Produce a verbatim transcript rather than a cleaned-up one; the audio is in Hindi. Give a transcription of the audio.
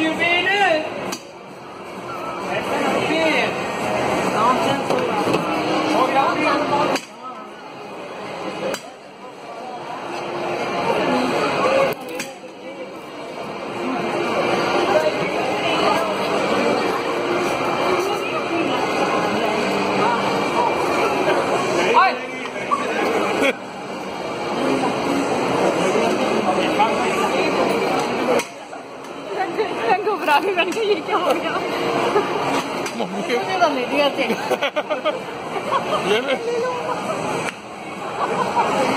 you mean it? घबरा भी बन गई, ये क्या हो गया? मुझे तो नहीं दिया थे।